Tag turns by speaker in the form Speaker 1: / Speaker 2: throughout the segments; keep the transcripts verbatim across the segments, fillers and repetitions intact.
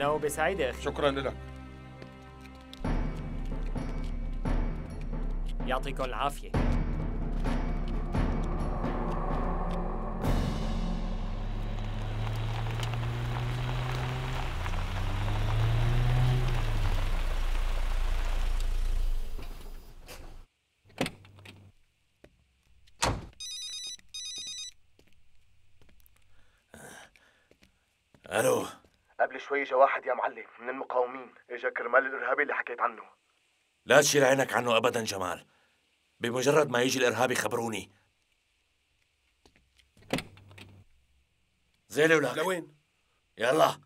Speaker 1: نوبة سعيدة أخي.
Speaker 2: شكراً لك.
Speaker 1: يعطيكم العافية.
Speaker 3: الو.
Speaker 4: قبل شوي اجا واحد يا معلم من المقاومين، اجا كرمال الارهابي اللي حكيت عنه.
Speaker 3: لا تشيل عينك عنه ابدا جمال، بمجرد ما يجي الارهابي خبروني. زيلي ولك.
Speaker 2: لوين؟
Speaker 3: يلا.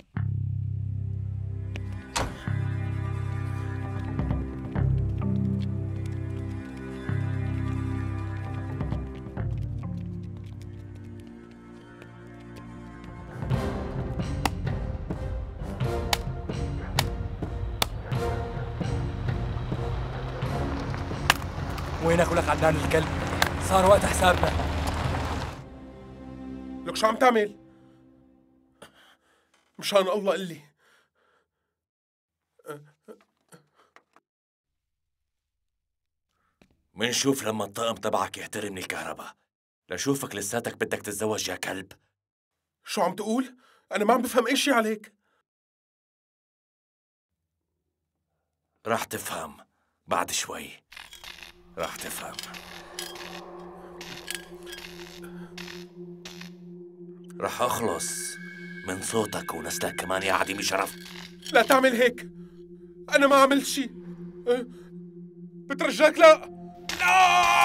Speaker 5: وينك ولك عدنان الكلب؟ صار وقت حسابنا.
Speaker 2: لك شو عم تعمل؟ مشان الله قل لي.
Speaker 3: منشوف لما الطاقم تبعك يحترم الكهرباء، لشوفك لساتك بدك تتزوج يا كلب.
Speaker 2: شو عم تقول؟ أنا ما عم بفهم أي شي عليك.
Speaker 3: راح تفهم بعد شوي، راح تفهم. راح أخلص من صوتك ونسلك كمان يا عديم شرف.
Speaker 2: لا تعمل هيك، أنا ما عملت شي. أه؟ بترجاك لا. لا.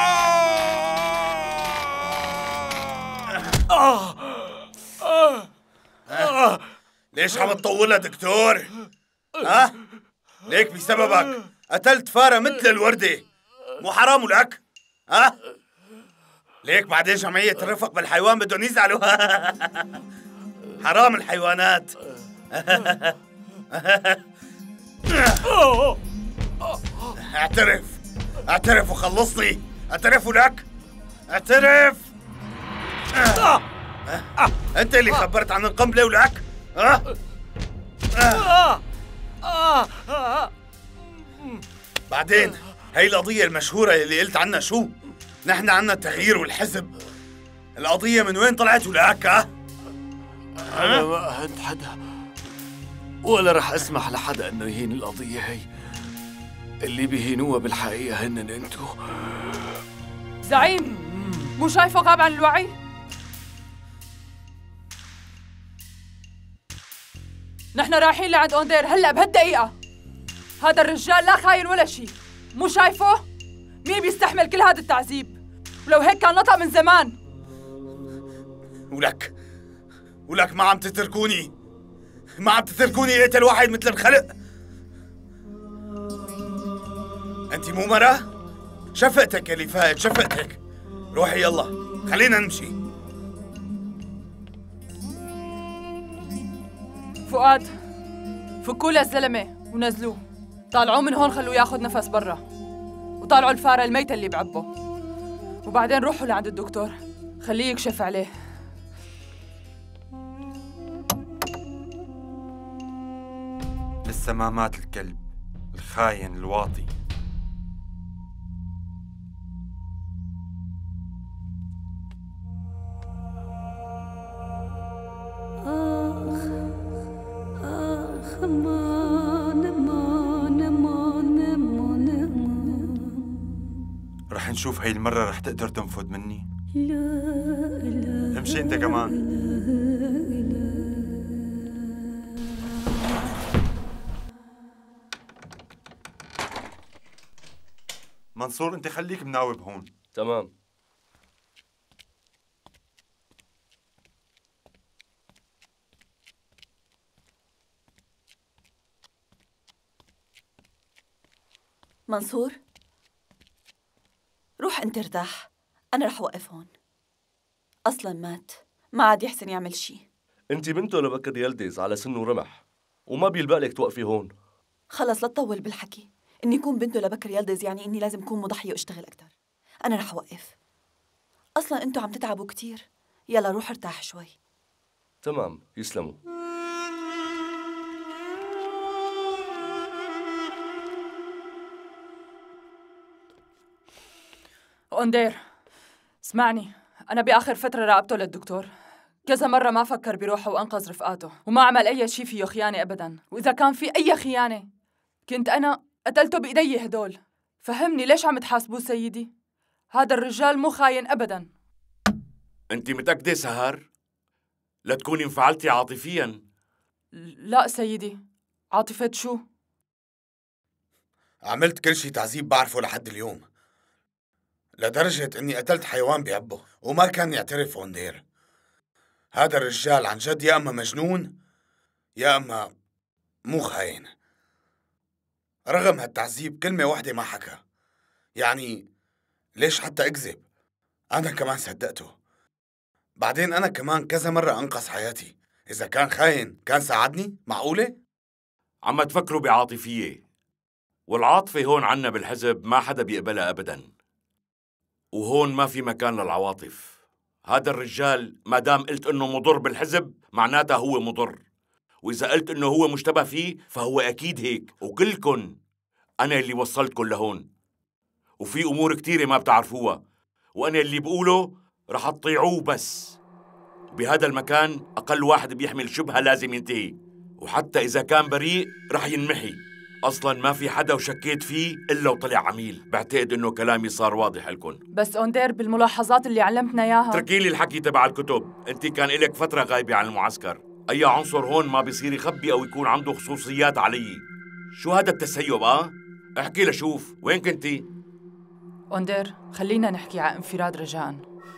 Speaker 3: آه. آه. آه.
Speaker 6: ليش عم تطولها دكتور؟ ها؟ ليك بسببك قتلت فارة مثل الوردة، مو حرام لك؟ ها؟ ليك بعدين جمعية الرفق بالحيوان بدهم يزعلوا. حرام الحيوانات. اعترف اعترف وخلصني. اعترف لك. اعترف. انت اللي خبرت عن القنبلة ولك؟ ها؟ بعدين هي القضية المشهورة اللي قلت عنها شو؟ نحن عنا التغيير والحزب. القضية من وين طلعت ولك؟ ها؟
Speaker 3: أنا ما أهنت حدا ولا رح أسمح لحدا إنه يهين القضية هي. اللي بيهينوها بالحقيقة هنن انتو.
Speaker 7: زعيم، مو شايفه غاب عن الوعي؟ نحن رايحين لعند اوندير هلا بهالدقيقة. هذا الرجال لا خاين ولا شيء، مو شايفه؟ مين بيستحمل كل هذا التعذيب؟ ولو هيك كان نطق من زمان.
Speaker 6: ولك ولك ما عم تتركوني، ما عم تتركوني اقتل واحد مثل الخلق. انت مو مرة؟ شفقتك يا فهد، شفقتك. روحي يلا خلينا نمشي.
Speaker 7: فؤاد، فكوا له الزلمه ونزلوه، طالعوه من هون خلوه ياخذ نفس برا، وطالعوا الفاره الميته اللي بعبه، وبعدين روحوا لعند الدكتور خليه يكشف عليه.
Speaker 8: لسه ما مات الكلب الخاين الواطي. رح نشوف هاي المرة رح تقدر تنفذ مني. امشي انت كمان. منصور انت خليك مناوب هون.
Speaker 9: تمام.
Speaker 10: منصور، روح انت ارتاح، أنا رح وقف هون. أصلاً مات، ما عاد يحسن يعمل شي.
Speaker 9: انت بنته لبكر يلدز على سنه رمح، وما بيلبق لك توقفي هون.
Speaker 10: خلص لا تطول بالحكي، إني يكون بنته لبكر يلدز يعني إني لازم أكون مضحية وأشتغل أكتر. أنا رح وقف. أصلاً أنتوا عم تتعبوا كتير، يلا روح ارتاح شوي.
Speaker 9: تمام، يسلموا.
Speaker 7: أوندير اسمعني، أنا بآخر فترة راقبته للدكتور كذا مرة، ما فكر بروحه وأنقذ رفقاته وما عمل أي شيء فيه خيانة أبداً. وإذا كان في أي خيانة كنت أنا قتلته بإيدي هدول. فهمني ليش عم تحاسبوه سيدي؟ هذا الرجال مو خاين أبداً.
Speaker 3: أنت متأكدة سهر؟ لا تكوني انفعلتي عاطفياً.
Speaker 7: لا سيدي. عاطفة شو؟
Speaker 6: عملت كل شي تعذيب بعرفه لحد اليوم، لدرجة إني قتلت حيوان بيعبه وما كان يعترف أوندير. هذا الرجال عن جد يا أما مجنون يا أما مو خاين. رغم هالتعذيب كلمة واحدة ما حكى. يعني ليش حتى أكذب؟ أنا كمان صدقته. بعدين أنا كمان كذا مرة أنقذ حياتي. إذا كان خاين كان ساعدني؟ معقولة؟
Speaker 3: عم تفكروا بعاطفية، والعاطفة هون عنا بالحزب ما حدا بيقبلها أبداً، وهون ما في مكان للعواطف. هذا الرجال ما دام قلت إنه مضر بالحزب معناتها هو مضر، وإذا قلت إنه هو مشتبه فيه فهو أكيد هيك. وكلكن أنا اللي وصلتكن لهون، وفي أمور كتيرة ما بتعرفوها، وأنا اللي بقوله رح تطيعوه. بس بهذا المكان أقل واحد بيحمل شبهة لازم ينتهي، وحتى إذا كان بريء رح ينمحي. أصلاً ما في حدا وشكيت فيه إلا وطلع عميل. بعتقد إنه كلامي صار واضح لكم.
Speaker 7: بس أوندير بالملاحظات اللي علمتنا إياها
Speaker 3: تركي لي الحكي تبع الكتب. أنت كان إلك فترة غايبة عن المعسكر. أي عنصر هون ما بيصير يخبي أو يكون عنده خصوصيات علي. شو هذا التسيب آه؟ احكي لشوف وين كنتي؟
Speaker 7: أوندير خلينا نحكي عن انفراد رجاءً.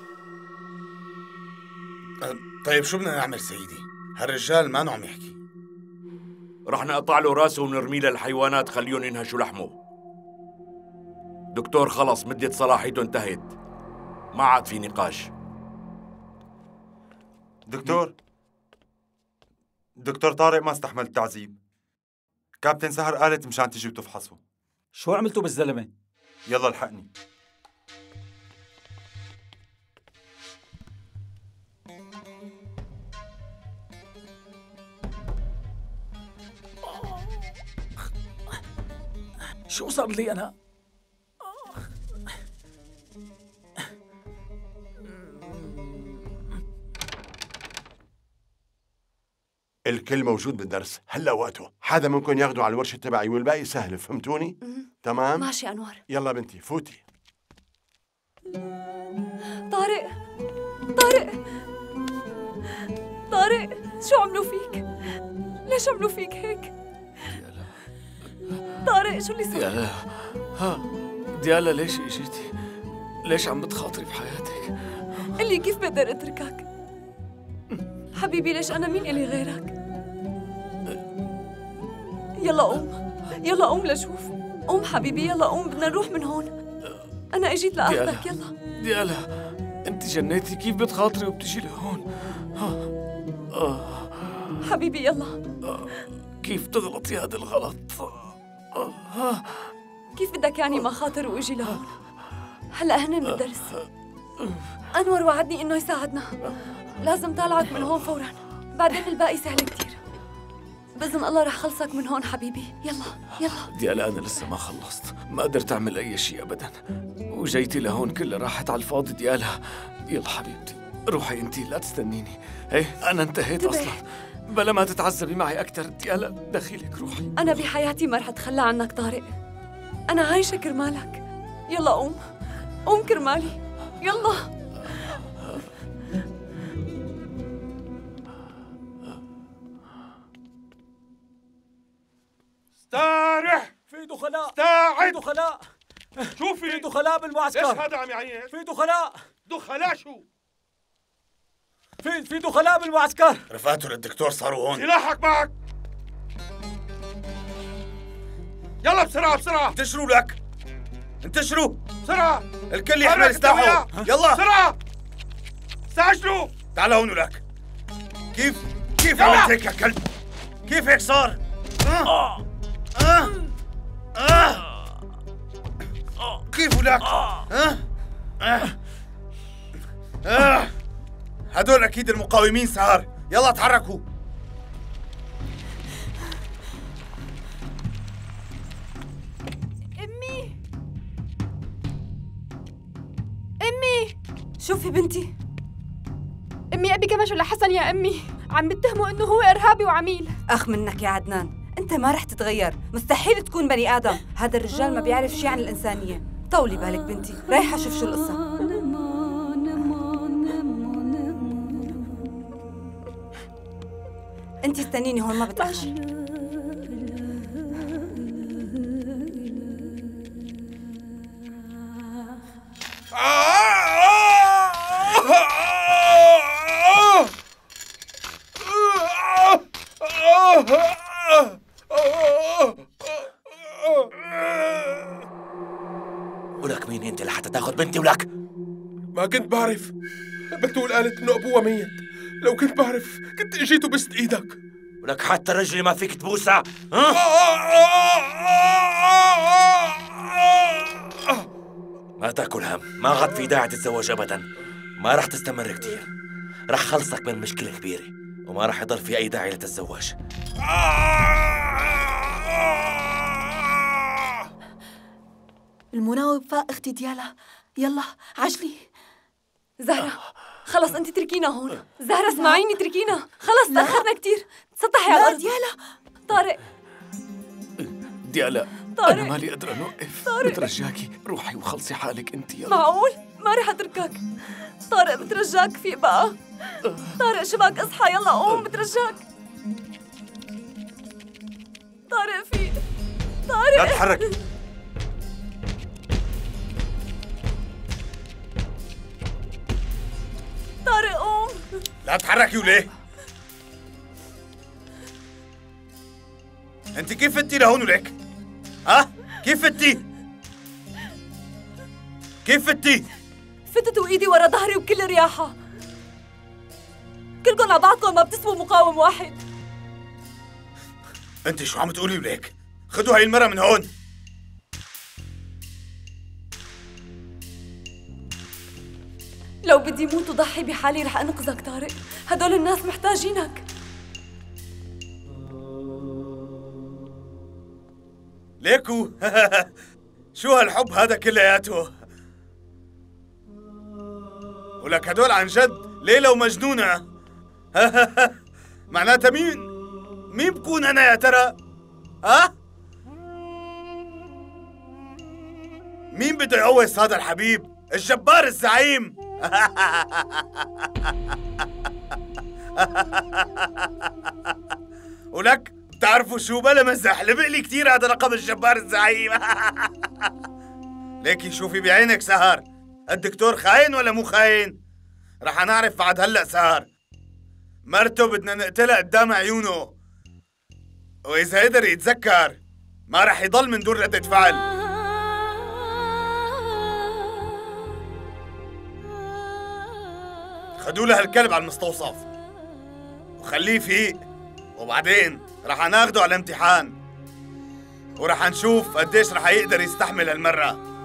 Speaker 6: أه طيب شو بدنا نعمل سيدي؟ هالرجال ما عم يحكي.
Speaker 3: رح نقطع له راسه ونرميه للحيوانات خليهم ينهشوا لحمه. دكتور خلص مدة صلاحيته انتهت، ما عاد في نقاش.
Speaker 8: دكتور دكتور طارق ما استحمل التعذيب. كابتن سهر قالت مشان تجي وتفحصه.
Speaker 5: شو عملتوا بالزلمة؟
Speaker 8: يلا الحقني.
Speaker 5: شو صار لي أنا؟
Speaker 11: الكل موجود بالدرس، هلا وقته. حدا منكم ياخده على الورشة تبعي والباقي سهل، فهمتوني؟ تمام؟
Speaker 10: ماشي أنور.
Speaker 11: يلا بنتي فوتي.
Speaker 10: طارق طارق طارق شو عملوا فيك؟ ليش عملوا فيك هيك؟ طارق شو اللي صار؟
Speaker 3: ديالا ها ديالا ليش اجيتي؟ ليش عم بتخاطري بحياتك؟
Speaker 10: قلي كيف بقدر اتركك؟ حبيبي ليش أنا مين إلي غيرك؟ يلا قوم يلا قوم لشوف. قوم حبيبي يلا قوم، بدنا نروح من هون. أنا اجيت لأخذك. يلا
Speaker 3: ديالا أنت جنيتي، كيف بتخاطري وبتجي لهون؟
Speaker 10: آه. حبيبي يلا.
Speaker 3: آه. كيف تغلطي هذا الغلط؟
Speaker 10: آه. كيف بدك يعني ما خاطر واجي لهون؟ هلا هن بالدرس. أنور وعدني إنه يساعدنا. لازم طالعك من هون فوراً، بعدين الباقي سهل كتير. بإذن الله رح خلصك من هون حبيبي. يلا يلا.
Speaker 3: ديالا أنا لسه ما خلصت، ما قدرت أعمل أي شيء أبداً، وجيتي لهون كلها راحت على الفاضي. ديالا يلا حبيبتي روحي أنتي، لا تستنيني. هي أنا انتهيت
Speaker 10: انتبه.
Speaker 3: أصلاً، بلا ما تتعذبي معي أكثر. ديالا دخيلك روحي.
Speaker 10: أنا بحياتي ما رح أتخلى عنك طارق، أنا عايشة كرمالك. يلا قوم قوم كرمالي يلا.
Speaker 2: استارح.
Speaker 5: في دخلاء.
Speaker 2: استاعد.
Speaker 5: في دخلاء.
Speaker 2: شوفي
Speaker 5: في دخلاء بالمعسكر.
Speaker 2: ليش هذا عم يعيط؟
Speaker 5: في دخلاء.
Speaker 2: دخلاء شو؟
Speaker 5: في في دخلاء بالمعسكر.
Speaker 6: رفقاته للدكتور صاروا هون.
Speaker 2: سلاحك معك. يلا بسرعة بسرعة.
Speaker 6: انتشروا لك، انتشروا
Speaker 2: بسرعة.
Speaker 6: الكل يحمل سلاحه. يلا
Speaker 2: بسرعة استعجلوا.
Speaker 6: تعال هون ولك. كيف كيف عملت هيك يا كلب؟ كيف هيك صار؟ آه. آه. آه. كيف ولك؟ آه. آه. آه. هدول أكيد المقاومين سهر. يلا تحركوا.
Speaker 10: أمي شوفي بنتي،
Speaker 12: امي ابي كمش ولا حسن يا امي، عم بتهموا انه هو ارهابي وعميل.
Speaker 10: اخ منك يا عدنان، انت ما رح تتغير، مستحيل تكون بني ادم، هذا الرجال ما بيعرف شيء عن الانسانيه. طولي بالك بنتي، رايحه اشوف شو القصه. انت استنيني هون ما بتاخر.
Speaker 9: ولك مين انت لحتى تاخذ بنتي ولك؟
Speaker 2: ما كنت بعرف. بتول قالت انه ابوها ميت. لو كنت بعرف كنت اجيت وبست ايدك.
Speaker 9: ولك حتى رجلي ما فيك تبوسها، ها؟ ما تاكل هم، ما عاد في داعي تتزوج ابدا، ما رح تستمر كثير، رح خلصك من مشكلة كبيرة وما رح يضل في اي داعي لتتزوج.
Speaker 10: المناوب فاق اختي ديالا، يلا عجلي. زهرة خلص انت تركينا هون. زهرة اسمعيني تركينا، خلص تأخرنا كثير. سطحي على الارض. ديالا طارق
Speaker 5: ديالا
Speaker 10: طارق.
Speaker 5: أنا مالي قادرة أوقف.
Speaker 10: طارق.
Speaker 5: بترجاكي روحي وخلصي حالك أنت. يلا
Speaker 10: معقول؟ ما رح اتركك. طارق بترجاك فيق بقى. طارق شبك اصحى، يلا قوم بترجاك. طارق فيق. طارق
Speaker 8: لا تتحرك.
Speaker 10: طارق قوم.
Speaker 6: لا تتحركي وليه؟ انت كيف فتي لهون وليك؟ ها؟ كيف فتي؟ كيف فتي؟
Speaker 10: فتت وايدي ورا ظهري وبكل رياحة. كلكم على بعضكم ما بتسووا مقاوم واحد.
Speaker 6: انت شو عم تقولي وليك؟ خدوا هاي المرة من هون.
Speaker 10: لو بدي موت وضحي بحالي رح انقذك طارق، هدول الناس محتاجينك.
Speaker 6: ليكو شو هالحب هذا كلياته؟ ولك هدول عن جد ليلى ومجنونة. معناتها مين؟ مين بكون أنا يا ترى؟ ها؟ مين بده يقوس هذا الحبيب؟ الجبار الزعيم. ولك بتعرفوا شو بلا مزح، لبق لي كثير هذا رقم الجبار الزعيم. ليكي شوفي بعينك سهر، الدكتور خاين ولا مو خاين؟ رح نعرف بعد هلا سهر. مرته بدنا نقتلها قدام عيونه، وإذا قدر يتذكر ما رح يضل من دون ردة فعل. خدوا له هالكلب على المستوصف وخليه فيق، وبعدين رح ناخده على امتحان ورح نشوف قديش رح يقدر يستحمل هالمرة.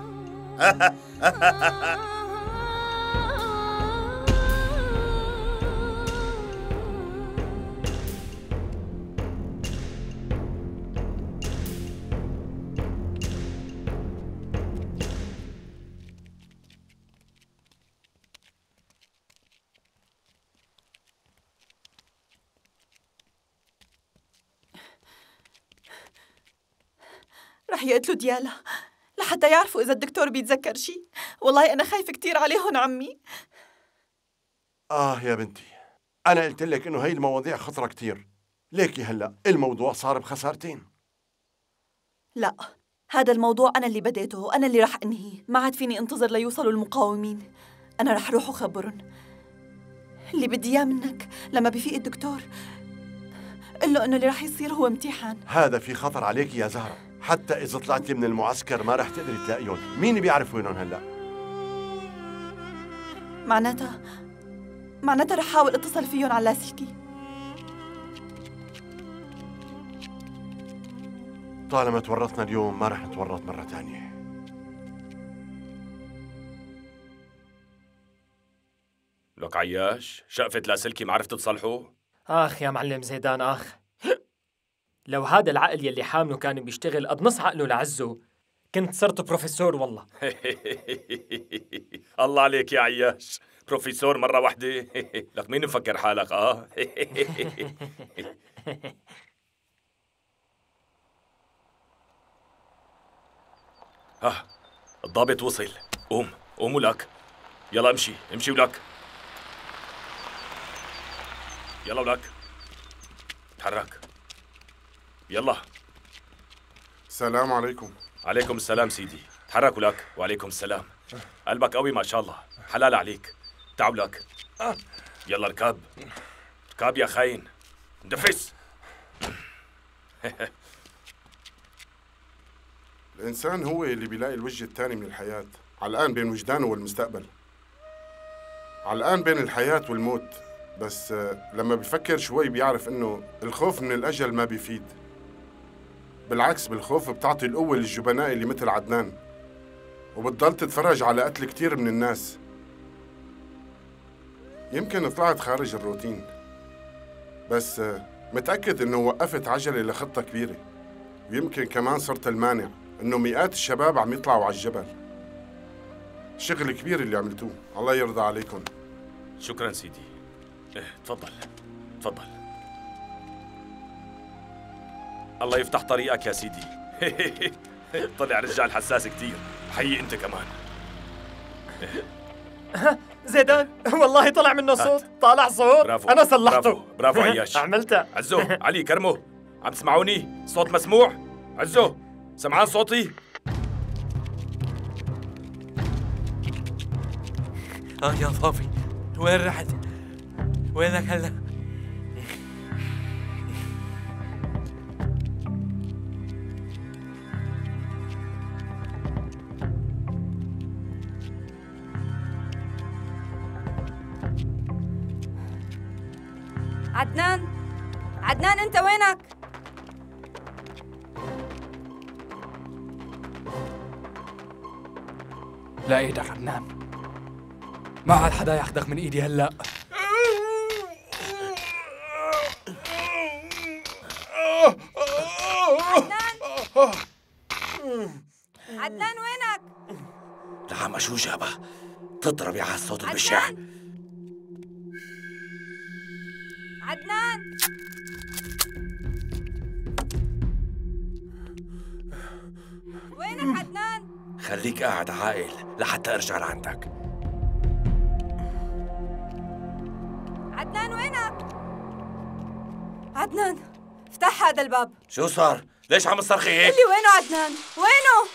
Speaker 13: رح يقتلوا ديالا لحتى يعرفوا إذا الدكتور بيتذكر شيء. والله أنا خايفة كتير عليهم عمي.
Speaker 11: آه يا بنتي، أنا قلت لك إنه هاي المواضيع خطرة كتير. ليكي هلأ الموضوع صار بخسارتين.
Speaker 13: لا، هذا الموضوع أنا اللي بديته وأنا اللي رح أنهيه. ما عاد فيني انتظر ليوصلوا المقاومين. أنا رح روح وخبرهم. اللي بدي إياه منك لما بيفيق الدكتور قل له إنه اللي رح يصير هو امتحان.
Speaker 11: هذا في خطر عليك يا زهرة، حتى إذا طلعتي من المعسكر ما رح تقدري تلاقيهم. مين بيعرف وينهم هلأ؟
Speaker 13: معناتها معناتها رح حاول اتصل فيهم على لاسلكي.
Speaker 11: طالما تورطنا اليوم ما رح نتورط مرة تانية.
Speaker 9: لك عياش، شقفة لاسلكي ما عرفتوا تصلحوا؟
Speaker 1: آخ يا معلم زيدان آخ. لو هذا العقل يلي حامله كان بيشتغل قد نص عقله لعزه كنت صرت بروفيسور والله.
Speaker 9: الله عليك يا عياش، بروفيسور مرة واحدة. لك مين مفكر حالك؟ اه ها الضابط وصل. قوم قوم ولك، يلا امشي امشي ولك، يلا ولك تحرك يلا.
Speaker 2: السلام عليكم.
Speaker 9: عليكم السلام سيدي، تحرك ولك. وعليكم السلام. قلبك قوي ما شاء الله، حلال عليك. تعال ولك، يلا اركب اركب يا خاين، اندفس.
Speaker 2: الإنسان هو اللي بيلاقي الوجه الثاني من الحياة، علقان بين وجدانه والمستقبل، علقان بين الحياة والموت. بس لما بيفكر شوي بيعرف إنه الخوف من الأجل ما بيفيد، بالعكس بالخوف بتعطي القوة للجبناء اللي مثل عدنان، وبتضل تتفرج على قتل كتير من الناس. يمكن طلعت خارج الروتين، بس متأكد إنه وقفت عجلة لخطة كبيرة، ويمكن كمان صرت المانع إنه مئات الشباب عم يطلعوا على الجبل. شغل كبير اللي عملتوه، الله يرضى عليكم.
Speaker 9: شكرا سيدي. اه تفضل تفضل، الله يفتح طريقك يا سيدي. طلع رجال حساس كتير، حي انت كمان.
Speaker 1: زيدان والله طلع منه صوت، طالع صوت.
Speaker 9: برافو.
Speaker 1: انا صلحته.
Speaker 9: برافو برافو عياش.
Speaker 1: عملتها.
Speaker 9: عزو علي كرمو، عم تسمعوني؟ صوت مسموع؟ عزو سمعان صوتي؟
Speaker 14: اه يا صافي، وين رحت؟ وينك هلا؟
Speaker 10: عدنان، عدنان انت وينك؟
Speaker 5: لا ايدك عدنان، ما عاد حدا ياخدك من ايدي هلا.
Speaker 10: عدنان عدنان وينك؟
Speaker 9: العمى شو جابها؟ تضرب يا عالصوت البشع.
Speaker 10: عدنان وينك عدنان؟
Speaker 9: خليك قاعد عاقل لحتى ارجع لعندك.
Speaker 10: عدنان وينك؟ عدنان افتح هذا الباب.
Speaker 9: شو صار؟ ليش عم تصرخي هيك؟
Speaker 10: قل لي وينه عدنان؟ وينه؟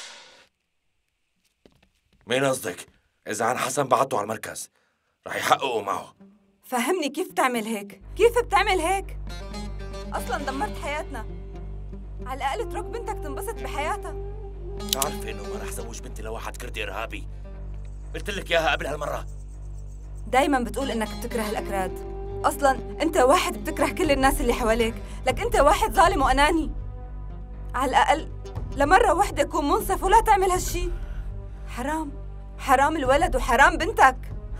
Speaker 9: مين قصدك؟ إذا عن حسن بعته على المركز رح يحققوا معه.
Speaker 10: فهمني كيف بتعمل هيك؟ كيف بتعمل هيك؟ أصلاً دمرت حياتنا، على الأقل اترك بنتك تنبسط بحياتها.
Speaker 9: بعرف إنه ما رح زوج بنتي لواحد كردي إرهابي، قلت لك إياها قبل هالمرة.
Speaker 10: دايماً بتقول إنك بتكره الأكراد، أصلاً أنت واحد بتكره كل الناس اللي حواليك، لك أنت واحد ظالم وأناني. على الأقل لمرة واحدة كون منصف ولا تعمل هالشي. حرام، حرام الولد وحرام بنتك.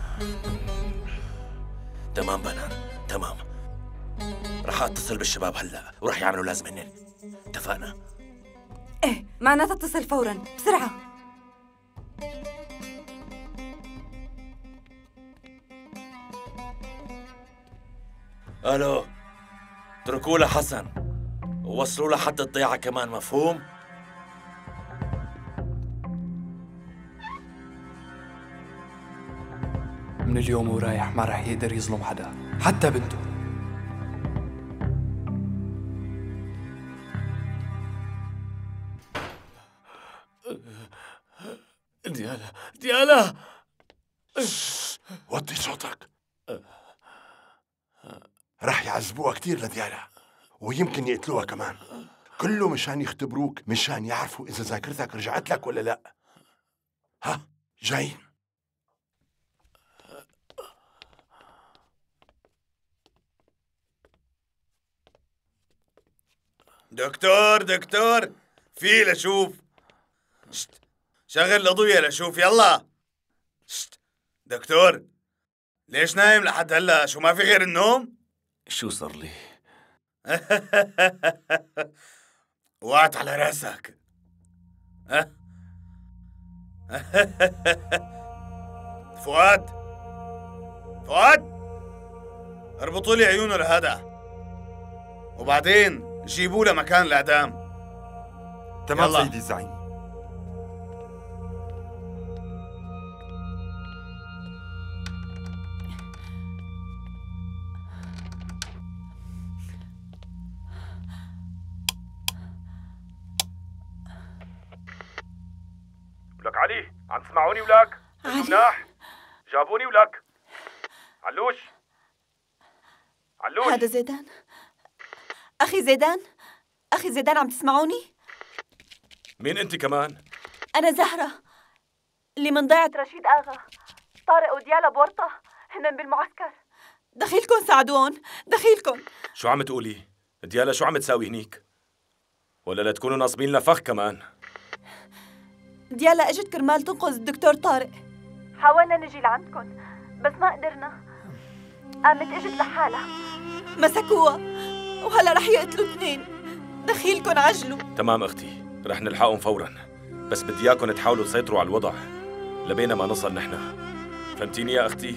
Speaker 9: تمام بنان، تمام. رح اتصل بالشباب هلا ورح يعملوا لازم هنن. اتفقنا؟
Speaker 10: ايه معناتها اتصل فورا بسرعة.
Speaker 9: الو، اتركوا له حسن ووصلوا له حد الضيعة كمان، مفهوم؟
Speaker 5: من اليوم ورايح ما رح يقدر يظلم حدا، حتى بنته.
Speaker 14: ديالا ديالا
Speaker 11: وطي صوتك. رح يعذبوها كتير لديالا، ويمكن يقتلوها كمان، كله مشان يختبروك، مشان يعرفوا إذا ذاكرتك رجعت لك ولا لا. ها جايين.
Speaker 6: دكتور دكتور في لشوف. شت. شغل الأضوية لشوف يلا. شت. دكتور ليش نايم لحد هلا؟ شو ما في غير النوم؟
Speaker 9: شو صار لي؟
Speaker 6: وقعت على راسك. ها؟ فؤاد فؤاد اربطوا لي عيونه لهذا وبعدين جيبوا له مكان الاعدام.
Speaker 8: تمام سيدي الزعيم.
Speaker 9: ولك علي، عم تسمعوني ولك؟ انتو مناح؟ جابوني ولك؟ علوش؟ علوش؟
Speaker 13: هذا زيدان. أخي زيدان، أخي زيدان، عم تسمعوني؟
Speaker 9: مين أنت كمان؟
Speaker 13: أنا زهرة اللي من ضيعة رشيد آغا. طارق وديالا بورطة هن بالمعسكر، دخيلكن ساعدون، دخيلكن.
Speaker 9: شو عم تقولي؟ ديالا شو عم تساوي هنيك؟ ولا لا تكونوا ناصبين لنا فخ كمان؟
Speaker 13: ديالا اجت كرمال تنقذ الدكتور طارق. حاولنا نجي لعندكن بس ما قدرنا. قامت اجت لحالها، مسكوها وهلا رح يقتلوا اثنين. دخيلكن عجلوا.
Speaker 9: تمام اختي، رح نلحقهم فورا، بس بدي اياكم تحاولوا تسيطروا على الوضع لبينا ما نصل نحن. فهمتيني يا اختي؟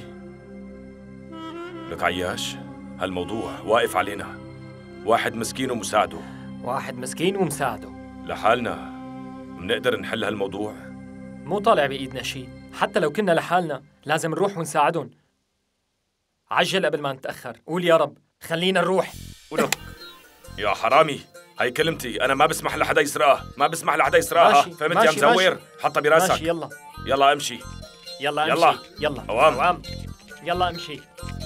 Speaker 9: لك عياش، هالموضوع واقف علينا. واحد مسكين ومساعده.
Speaker 1: واحد مسكين ومساعده
Speaker 9: لحالنا منقدر نحل هالموضوع؟
Speaker 1: مو طالع بإيدنا شيء، حتى لو كنا لحالنا لازم نروح ونساعدهم. عجل قبل ما نتأخر، قول يا رب خلينا نروح.
Speaker 9: ولك يا حرامي، هاي كلمتي، أنا ما بسمح لحدا يسرقها، ما بسمح لحدا يسرقها، فهمت يا مزور؟ حطها براسك.
Speaker 1: ماشي يلا
Speaker 9: يلا امشي.
Speaker 1: يلا
Speaker 9: يلا
Speaker 1: امشي. يلا
Speaker 9: أوام.
Speaker 1: أوام. يلا امشي.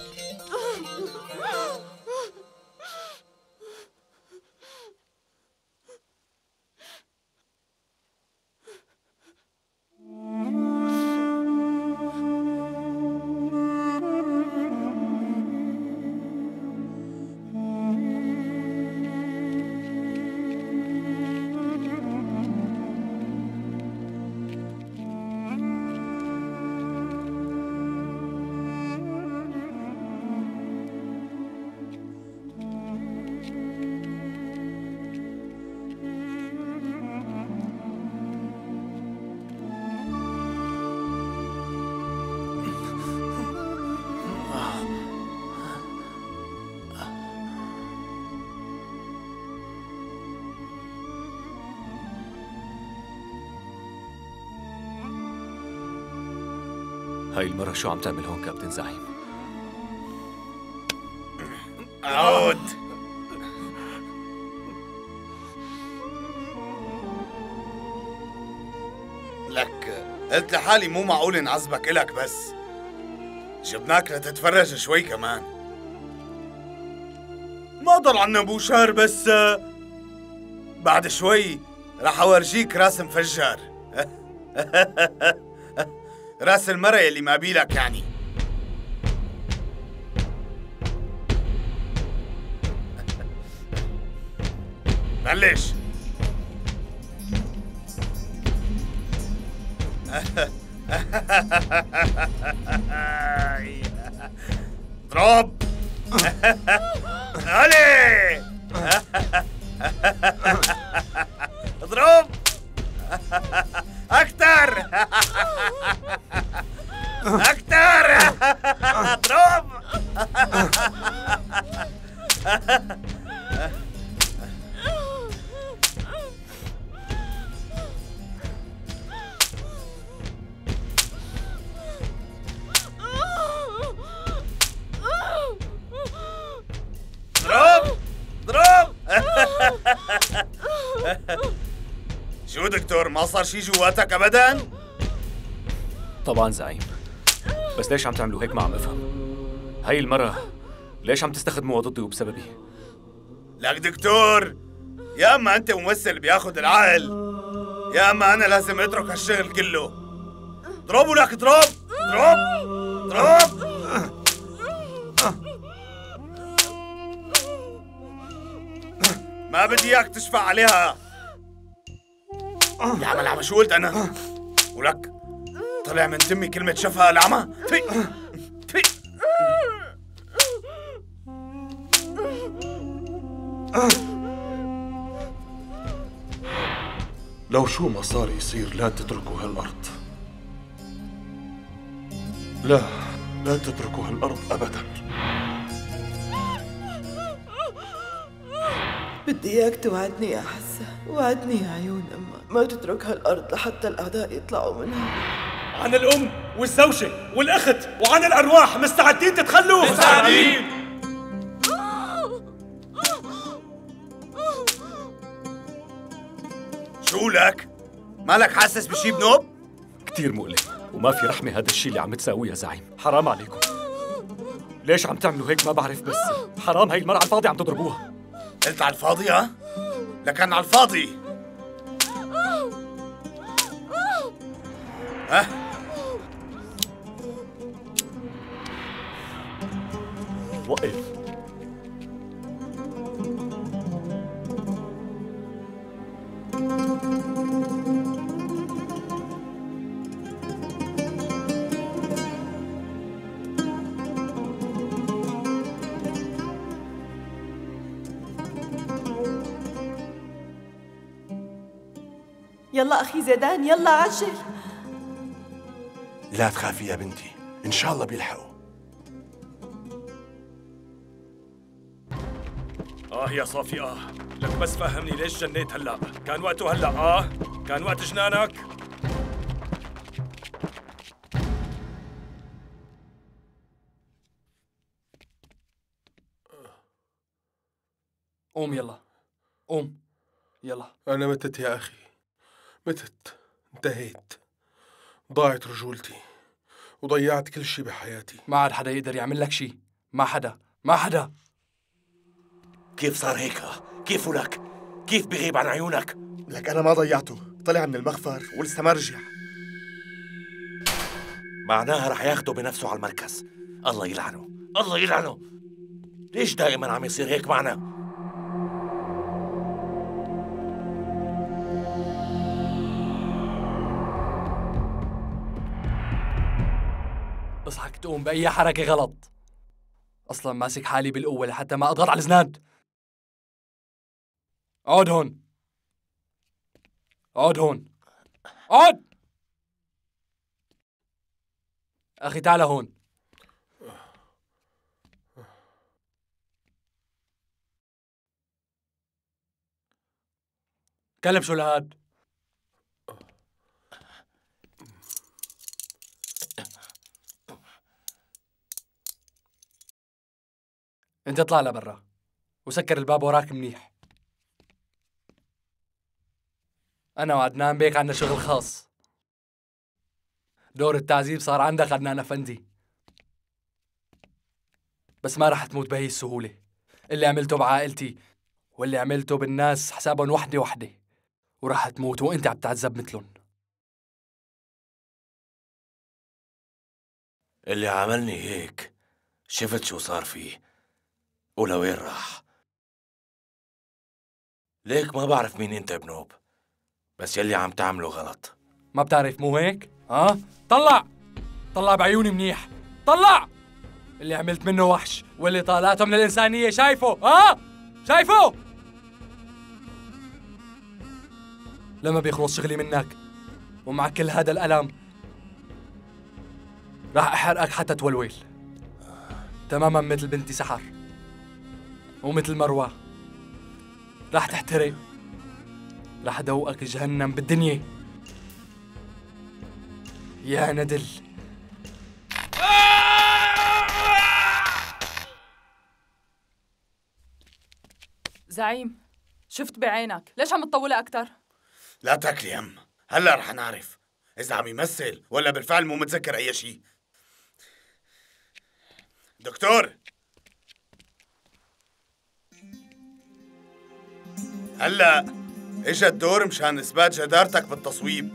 Speaker 5: هاي المرة شو عم تعمل هون كابتن زعيم؟
Speaker 6: عود. لك قلت لحالي مو معقول نعذبك إلك، بس جبناك لتتفرج شوي كمان. ما ضل عنا بوشار، بس بعد شوي رح أورجيك راس مفجر. راس المرة اللي ما بيلك يعني. بلش. اضرب. علي. اضرب أكتر. أكتر. اضرب. ضرب ضرب. شو دكتور، ما صار شي جواتك ابدا؟
Speaker 5: طبعا زعيم، بس ليش عم تعملوا هيك؟ ما عم افهم. هاي المرة ليش عم تستخدموها ضدي وبسببي؟
Speaker 6: لك دكتور، يا اما انت ممثل بياخد العقل، يا اما انا لازم اترك هالشغل كله. اضربوا لك، اضرب اضرب اضرب. ما بدي اياك تشفع عليها. يا عم العمى، شو قلت انا؟ ولك طلع من تمي كلمة شفا العمى. في في
Speaker 11: لو شو ما صار يصير لا تتركوا هالأرض. لا لا تتركوا هالأرض أبداً.
Speaker 15: بدي إياك توعدني يا حسن، وعدني يا عيون أمك ما تترك هالأرض لحتى الأعداء يطلعوا منها.
Speaker 16: عن الأم والزوجة والأخت وعن الأرواح مستعدين تتخلوا؟
Speaker 6: مستعدين. شو لك؟ مالك حاسس بشي بنوب؟
Speaker 5: كتير مؤلم وما في رحمة هذا الشيء اللي عم تساويه يا زعيم. حرام عليكم. ليش عم تعملوا هيك ما بعرف، بس حرام. هاي المرة على الفاضي عم تضربوها.
Speaker 6: قلت على الفاضي؟ ها؟ لكن على الفاضي. ها؟
Speaker 5: وقف.
Speaker 13: يلا أخي زيدان، يلا عجل.
Speaker 11: لا تخافي يا بنتي، إن شاء الله بيلحقوا.
Speaker 9: آه يا صافي آه، لك بس فهمني ليش جنيت هلأ؟ كان وقته هلأ آه؟ كان وقت جنانك؟
Speaker 1: قوم يلا، قوم يلا.
Speaker 17: أنا متت يا أخي، متت، انتهيت، ضاعت رجولتي وضيعت كل شي بحياتي.
Speaker 1: ما عاد حدا يقدر يعمل لك شي، ما حدا، ما حدا.
Speaker 6: كيف صار هيك؟ كيف ولك؟ كيف بغيب عن عيونك؟
Speaker 4: لك أنا ما ضيعته، طلع من المخفر ولسه ما رجع.
Speaker 6: معناها رح ياخده بنفسه على المركز. الله يلعنه، الله يلعنه. ليش دائما عم يصير هيك معنا؟
Speaker 1: اصحك تقوم بأي حركة غلط. أصلا ماسك حالي بالقوة لحتى ما أضغط على الزناد. اقعد هون، اقعد هون، اقعد. أخي تعال هون. كلم شو لهاد. انت اطلع لبرا وسكر الباب وراك منيح. انا وعدنان بيك عنا شغل خاص. دور التعذيب صار عندك عدنان افندي، بس ما رح تموت بهي السهولة. اللي عملته بعائلتي واللي عملته بالناس حسابهم وحدة وحدة، ورح تموت وانت عم تعذب مثلهم.
Speaker 6: اللي عملني هيك شفت شو صار فيه ولوين راح. ليك ما بعرف مين انت بنوب، بس يلي عم تعمله غلط.
Speaker 1: ما بتعرف مو هيك؟ ها؟ طلع طلع بعيوني منيح، طلع. اللي عملت منه وحش واللي طالعته من الإنسانية، شايفه؟ ها؟ شايفه؟ لما بيخلص شغلي منك ومع كل هذا الألم راح أحرقك حتى تولول، تماما مثل بنتي سحر ومثل مروة. راح تحترق، راح أدوقك جهنم بالدنيا يا ندل.
Speaker 7: زعيم، شفت بعينك، ليش عم تطولها أكتر؟
Speaker 6: لا تاكلي هم، هلا رح نعرف إذا عم يمثل ولا بالفعل مو متذكر أي شيء. دكتور، هلا اجا الدور مشان إثبات جدارتك بالتصويب.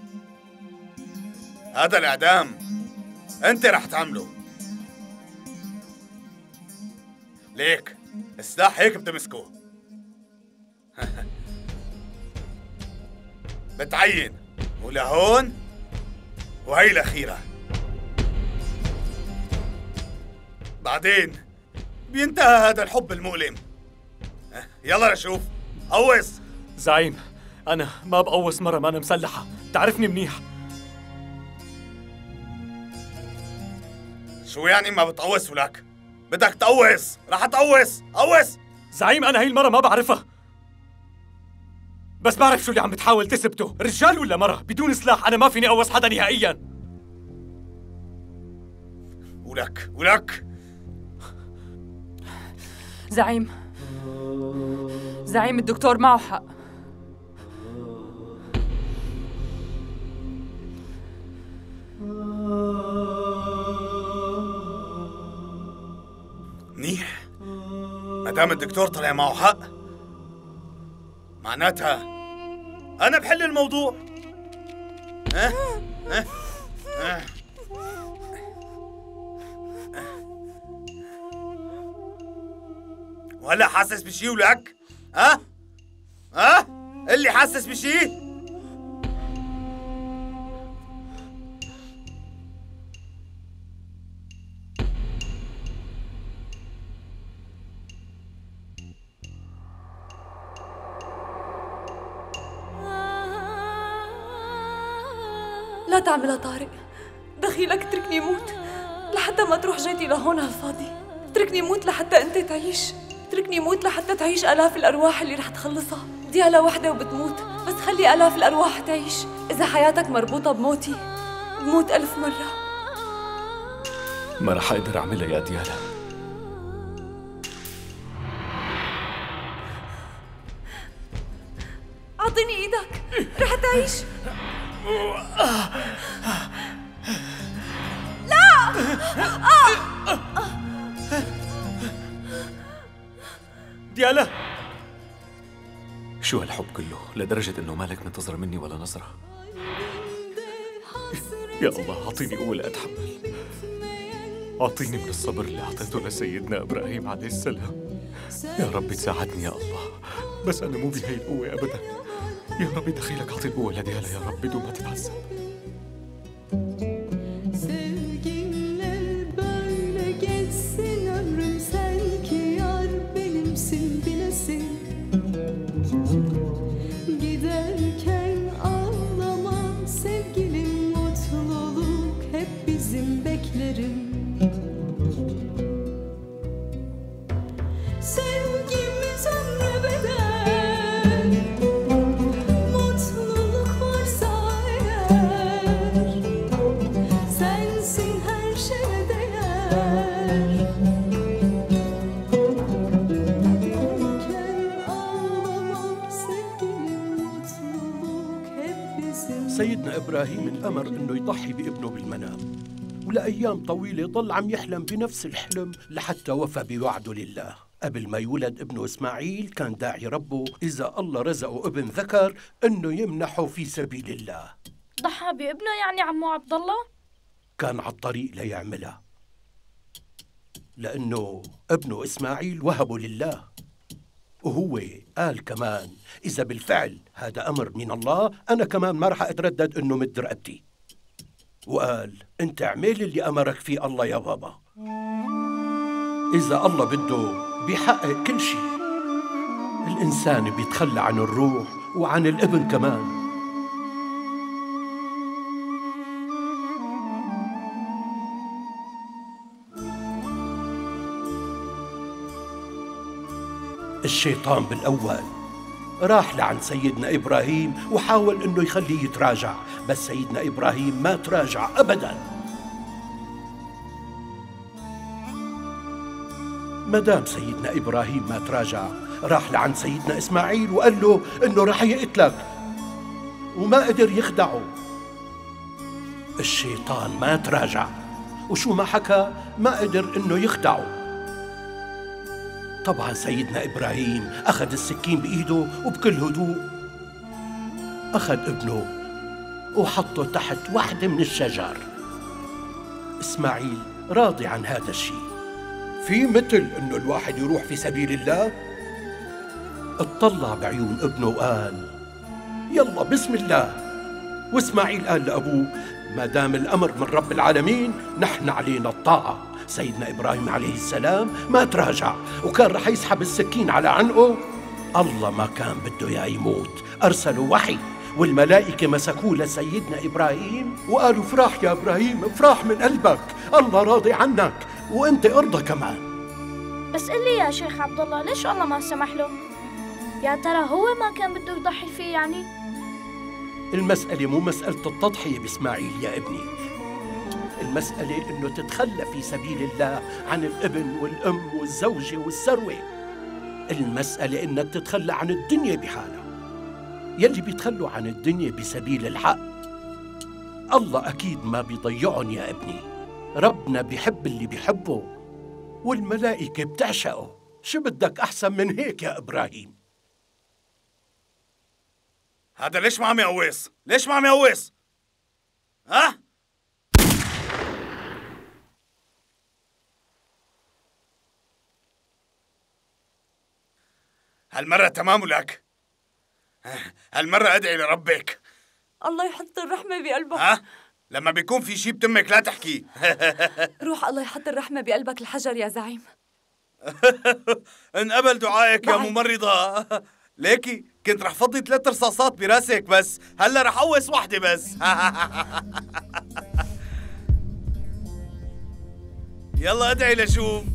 Speaker 6: هذا الإعدام أنت رح تعمله. ليك السلاح هيك بتمسكه. بتعين ولهون وهي الأخيرة. بعدين بينتهى هذا الحب المؤلم. يلا نشوف. قوص.
Speaker 5: زعيم، أنا ما بقوص مرة ما أنا مسلحة، تعرفني منيح.
Speaker 6: شو يعني ما بتقوص ولك؟ بدك تقوص، رح تقوص، قوص.
Speaker 5: زعيم أنا هي المرة ما بعرفها، بس بعرف شو اللي عم بتحاول تثبته، رجال ولا مرة بدون سلاح. أنا ما فيني أقوص حدا نهائياً.
Speaker 6: ولك ولك
Speaker 7: زعيم زعيم الدكتور معه حق.
Speaker 6: منيح، ما دام الدكتور طلع معه حق معناتها أنا بحل الموضوع. ها؟ ها؟ ها؟ وهلا حاسس بشي ولك؟ ها؟ ها؟ اللي حاسس بشي؟
Speaker 10: لا تعملها طارق، دخيلك اتركني موت لحتى ما تروح جيتي لهون على الفاضي. اتركني موت لحتى انت تعيش، اتركني موت لحتى تعيش آلاف الأرواح اللي رح تخلصها. ديالا وحدة وبتموت، بس خلي آلاف الأرواح تعيش. إذا حياتك مربوطة بموتي بموت ألف مرة.
Speaker 5: ما رح أقدر أعملها يا ديالا.
Speaker 10: أعطيني إيدك، رح تعيش. لا!
Speaker 5: ديالا، شو هالحب كله لدرجة إنه مالك منتظر مني ولا نظرة؟ يا الله أعطيني قوة لأتحمل، أعطيني من الصبر اللي أعطيته لسيدنا إبراهيم عليه السلام. يا رب تساعدني يا الله، بس أنا مو بهي القوة أبدا. يا رب دخيلك أعطي القوة لديالا يا رب بدون ما تتعذب.
Speaker 18: Giderken ağlama sevgilim, mutluluk hep bizim beklerim. Sevgimiz ömre bedel, mutluluk varsa eğer, sensin her şeye değer.
Speaker 19: سيدنا إبراهيم انأمر إنه يضحي بابنه بالمنام، ولأيام طويلة ضل عم يحلم بنفس الحلم لحتى وفى بوعده لله. قبل ما يولد ابنه إسماعيل كان داعي ربه إذا الله رزقه ابن ذكر إنه يمنحه في سبيل الله.
Speaker 12: ضحى بابنه يعني عمو عبد الله؟
Speaker 19: كان على الطريق ليعملها، لأنه ابنه إسماعيل وهبه لله، وهو قال كمان إذا بالفعل هذا أمر من الله أنا كمان ما رح أتردد إنه مد رقبتي. وقال أنت اعمل اللي أمرك فيه الله يا بابا. إذا الله بده بيحقق كل شيء. الإنسان بيتخلى عن الروح وعن الابن كمان. الشيطان بالأول راح لعند سيدنا إبراهيم وحاول إنه يخليه يتراجع، بس سيدنا إبراهيم ما تراجع أبداً. ما دام سيدنا إبراهيم ما تراجع، راح لعند سيدنا إسماعيل وقال له إنه رح يقتلك، وما قدر يخدعه. الشيطان ما تراجع، وشو ما حكى ما قدر إنه يخدعه. طبعا سيدنا إبراهيم أخذ السكين بإيده وبكل هدوء أخذ ابنه وحطه تحت واحدة من الشجر. إسماعيل راضي عن هذا الشيء. في مثل إنه الواحد يروح في سبيل الله؟ اطلع بعيون ابنه وقال يلا بسم الله. وإسماعيل قال لأبوه ما دام الأمر من رب العالمين نحن علينا الطاعة. سيدنا إبراهيم عليه السلام ما تراجع، وكان رح يسحب السكين على عنقه الله ما كان بده إياه يموت، أرسلوا وحي والملائكة مسكوه لسيدنا إبراهيم وقالوا افرح يا إبراهيم، افرح من قلبك، الله راضي عنك وأنت ارضى كمان.
Speaker 20: بس قل لي يا شيخ عبد الله، ليش الله ما سمح له؟ يا ترى هو ما كان بده يضحي فيه يعني؟
Speaker 19: المسألة مو مسألة التضحية بإسماعيل يا ابني، المسألة إنه تتخلى في سبيل الله عن الابن والأم والزوجة والثروة. المسألة إنك تتخلى عن الدنيا بحالها. يلي بيتخلوا عن الدنيا بسبيل الحق الله أكيد ما بيضيعهم يا ابني. ربنا بيحب اللي بيحبه والملائكة بتعشقه. شو بدك أحسن من هيك يا إبراهيم؟
Speaker 6: هذا ليش ما عم يقوص؟ ليش ما عم يقوص؟ ها؟ هالمرة تمام لك. هالمرة ادعي لربك.
Speaker 10: الله يحط الرحمة بقلبك.
Speaker 6: ها؟ لما بيكون في شي بتمك لا تحكي.
Speaker 10: روح الله يحط الرحمة بقلبك الحجر يا زعيم.
Speaker 6: انقبل دعائك يا ممرضة. ليكي كنت رح فضي ثلاث رصاصات براسك بس هلا رح قوس وحدة بس. يلا ادعي لشوف.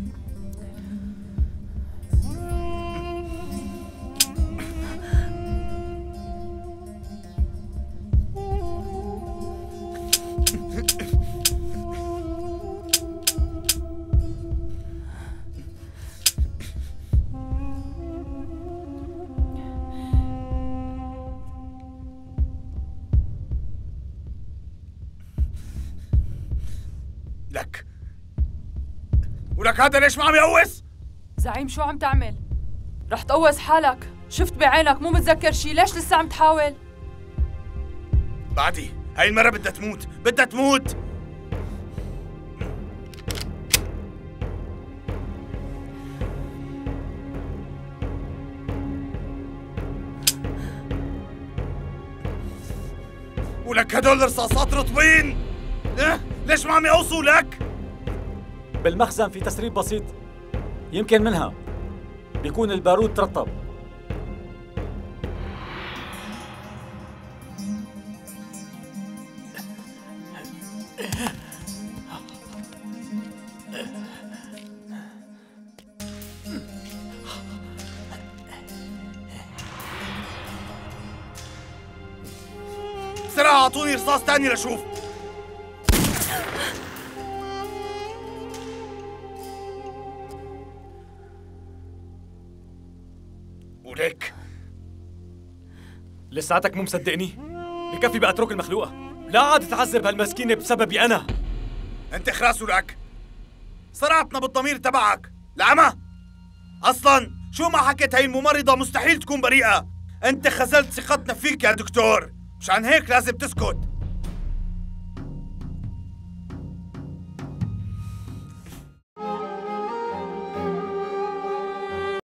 Speaker 6: لك ولك هذا ليش ما عم يقوس؟
Speaker 7: زعيم شو عم تعمل؟ رح تقوس حالك، شفت بعينك مو متذكر شي، ليش لسه عم تحاول؟
Speaker 6: بعدي هاي المرة بدها تموت، بدها تموت. ولك هدول الرصاصات رطبين. اه؟ ليش ما عم يقوصوا لك؟
Speaker 21: بالمخزن في تسريب بسيط، يمكن منها بيكون البارود ترطب.
Speaker 6: بسرعة اعطوني رصاص تاني لشوف. وليك
Speaker 5: لساتك مو مصدقني؟ بكفي بقى اترك المخلوقة، لا عاد تعذب هالمسكينة بسببي أنا.
Speaker 6: انت خراس ولك صرعتنا بالضمير تبعك العمى. اصلا شو ما حكيت هاي الممرضة مستحيل تكون بريئة. انت خذلت ثقتنا فيك يا دكتور، مشان هيك لازم تسكت.